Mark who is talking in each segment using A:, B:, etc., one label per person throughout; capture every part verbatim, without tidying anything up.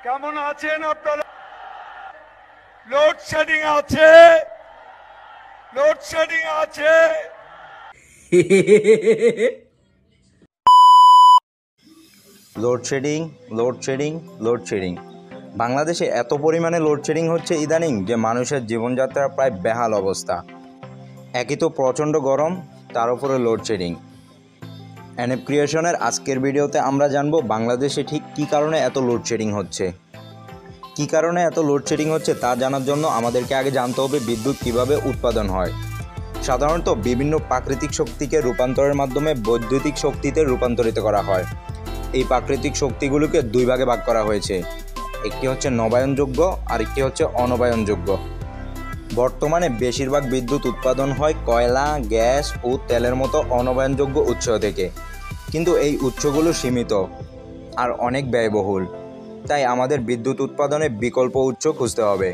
A: কেমন আছেন আপনারা? লোডশেডিং আছে, লোডশেডিং আছে।
B: লোডশেডিং লোডশেডিং লোডশেডিং বাংলাদেশে এত পরিমাণে লোডশেডিং হচ্ছে ইদানিং যে মানুষের জীবনযাত্রা প্রায় বেহাল অবস্থা। একই তো প্রচণ্ড গরম, তার উপরে লোডশেডিং। এনএফ ক্রিয়েশনের আজকের ভিডিওতে আমরা জানবো বাংলাদেশে ঠিক কী কারণে এত লোডশেডিং হচ্ছে। কী কারণে এত লোডশেডিং হচ্ছে তা জানার জন্য আমাদেরকে আগে জানতে হবে বিদ্যুৎ কিভাবে উৎপাদন হয়। সাধারণত বিভিন্ন প্রাকৃতিক শক্তিকে রূপান্তরের মাধ্যমে বৈদ্যুতিক শক্তিতে রূপান্তরিত করা হয়। এই প্রাকৃতিক শক্তিগুলোকে দুই ভাগে ভাগ করা হয়েছে, একটি হচ্ছে নবায়নযোগ্য আর একটি হচ্ছে অনবায়নযোগ্য। বর্তমানে বেশিরভাগ বিদ্যুৎ উৎপাদন হয় কয়লা, গ্যাস ও তেলের মতো অনবায়নযোগ্য উৎস থেকে, কিন্তু এই উৎসগুলো সীমিত আর অনেক ব্যয়বহুল। তাই আমাদের বিদ্যুৎ উৎপাদনে বিকল্প উৎস খুঁজতে হবে।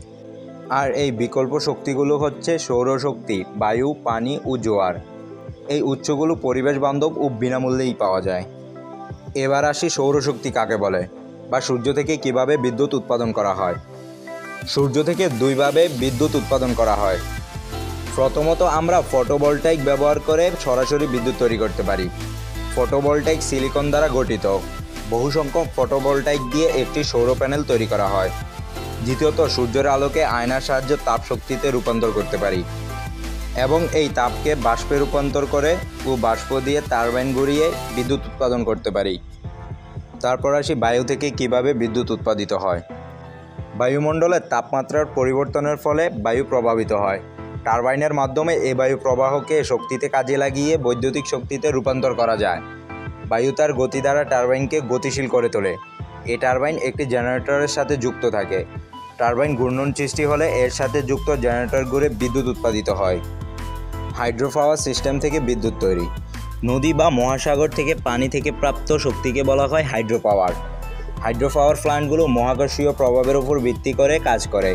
B: আর এই বিকল্প শক্তিগুলো হচ্ছে সৌরশক্তি, বায়ু, পানি ও জোয়ার। এই উৎসগুলো পরিবেশ বান্ধব ও বিনামূল্যেই পাওয়া যায়। এবার আসি সৌরশক্তি কাকে বলে বা সূর্য থেকে কিভাবে বিদ্যুৎ উৎপাদন করা হয়। সূর্য থেকে দুইভাবে বিদ্যুৎ উৎপাদন করা হয়। প্রথমত আমরা ফটোভোল্টাইক ব্যবহার করে সরাসরি বিদ্যুৎ তৈরি করতে পারি। ফটোভোল্টাইক সিলিকন দ্বারা গঠিত। বহু সংখ্যক ফটোভোল্টাইক দিয়ে একটি সৌর প্যানেল তৈরি করা হয়। দ্বিতীয়ত সূর্যের আলোকে আয়নার সাহায্যে তাপ শক্তিতে রূপান্তর করতে পারি এবং এই তাপকে বাষ্পে রূপান্তর করে ও বাষ্প দিয়ে টারবাইন ঘুরিয়ে বিদ্যুৎ উৎপাদন করতে পারি। তারপর আসি বায়ু থেকে কিভাবে বিদ্যুৎ উৎপাদিত হয়। বায়ুমণ্ডলের তাপমাত্রার পরিবর্তনের ফলে বায়ু প্রভাবিত হয়। টারবাইনের মাধ্যমে এই বায়ু প্রবাহকে শক্তিতে কাজে লাগিয়ে বৈদ্যুতিক শক্তিতে রূপান্তর করা যায়। বায়ু তার গতি দ্বারা টারবাইনকে গতিশীল করে তোলে। এই টারবাইন একটি জেনারেটরের সাথে যুক্ত থাকে। টারবাইন ঘূর্ণন সৃষ্টি হলে এর সাথে যুক্ত জেনারেটর ঘুরে বিদ্যুৎ উৎপাদিত হয়। হাইড্রো পাওয়ার সিস্টেম থেকে বিদ্যুৎ তৈরি। নদী বা মহাসাগর থেকে পানি থেকে প্রাপ্ত শক্তিকে বলা হয় হাইড্রো পাওয়ার। হাইড্রো পাওয়ার প্ল্যান্টগুলো মহাকর্ষীয় প্রভাবের উপর ভিত্তি করে কাজ করে।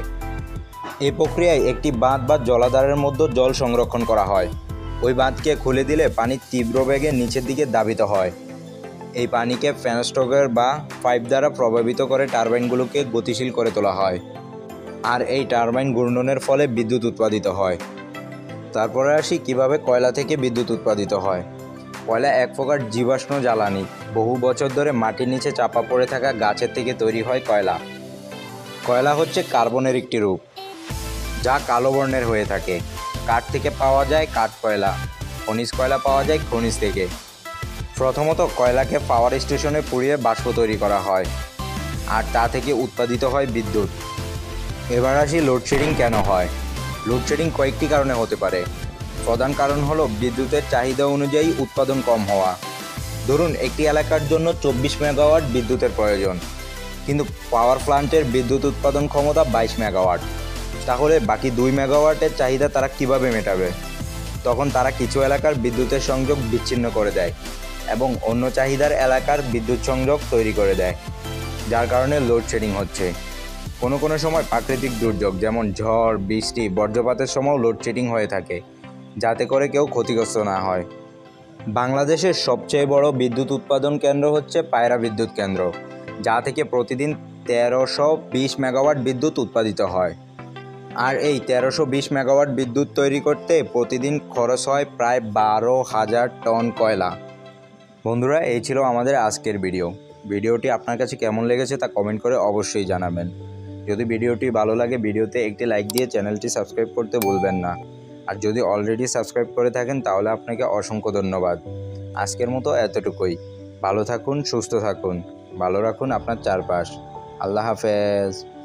B: এই প্রক্রিয়ায় একটি বাঁধ বা জলাধারের মধ্যে জল সংরক্ষণ করা হয়। ওই বাঁধকে খুলে দিলে পানি তীব্র বেগে নিচের দিকে দাবিত হয়। এই পানিকে ফ্যানস্ট্রোকের বা পাইপ দ্বারা প্রভাবিত করে টারবাইনগুলোকে গতিশীল করে তোলা হয়। আর এই টারবাইন ঘূর্ণনের ফলে বিদ্যুৎ উৎপাদিত হয়। তারপরে আসি কিভাবে কয়লা থেকে বিদ্যুৎ উৎপাদিত হয়। কয়লা এক প্রকার জীবাশ্ম জ্বালানি। বহু বছর ধরে মাটির নিচে চাপা পড়ে থাকা গাছের থেকে তৈরি হয় কয়লা। কয়লা হচ্ছে কার্বনের একটি রূপ, যা কালো বর্ণের হয়ে থাকে। কাঠ থেকে পাওয়া যায় কাঠ কয়লা, খনিজ কয়লা পাওয়া যায় খনিজ থেকে। প্রথমত কয়লাকে পাওয়ার স্টেশনে পুড়িয়ে বাষ্প তৈরি করা হয় আর তা থেকে উৎপাদিত হয় বিদ্যুৎ। এবার আসি লোডশেডিং কেন হয়। লোডশেডিং কয়েকটি কারণে হতে পারে। প্রধান কারণ হলো বিদ্যুতের চাহিদা অনুযায়ী উৎপাদন কম হওয়া। ধরুন একটি এলাকার জন্য চব্বিশ মেগাওয়াট বিদ্যুতের প্রয়োজন, কিন্তু পাওয়ার প্ল্যান্টের বিদ্যুৎ উৎপাদন ক্ষমতা বাইশ মেগাওয়াট। তাহলে বাকি দুই মেগাওয়াটের চাহিদা তারা কিভাবে মেটাবে? তখন তারা কিছু এলাকার বিদ্যুতের সংযোগ বিচ্ছিন্ন করে দেয় এবং অন্য চাহিদার এলাকার বিদ্যুৎ সংযোগ তৈরি করে দেয়, যার কারণে লোডশেডিং হচ্ছে। কোনো কোনো সময় প্রাকৃতিক দুর্যোগ যেমন ঝড়, বৃষ্টি, বজ্রপাতের সময়ও লোডশেডিং হয়ে থাকে, যাতে করে কেউ ক্ষতিগ্রস্ত না হয়। বাংলাদেশের সবচেয়ে বড় বিদ্যুৎ উৎপাদন কেন্দ্র হচ্ছে পায়রা বিদ্যুৎ কেন্দ্র, যা থেকে প্রতিদিন তেরোশো বিশ মেগাওয়াট বিদ্যুৎ উৎপাদিত হয়। আর এই তেরোশো বিশ মেগাওয়াট বিদ্যুৎ তৈরি করতে প্রতিদিন খরচ হয় প্রায় বারো হাজার টন কয়লা। বন্ধুরা, এই ছিল আমাদের আজকের ভিডিও। ভিডিওটি আপনার কাছে কেমন লেগেছে তা কমেন্ট করে অবশ্যই জানাবেন। যদি ভিডিওটি ভালো লাগে ভিডিওতে একটি লাইক দিয়ে চ্যানেলটি সাবস্ক্রাইব করতে ভুলবেন না। আর যদি অলরেডি সাবস্ক্রাইব করে থাকেন তাহলে আপনাকে অসংখ্য ধন্যবাদ। আজকের মতো এতটুকুই। ভালো থাকুন, সুস্থ থাকুন, ভালো রাখুন আপনার চারপাশ। আল্লাহ হাফেজ।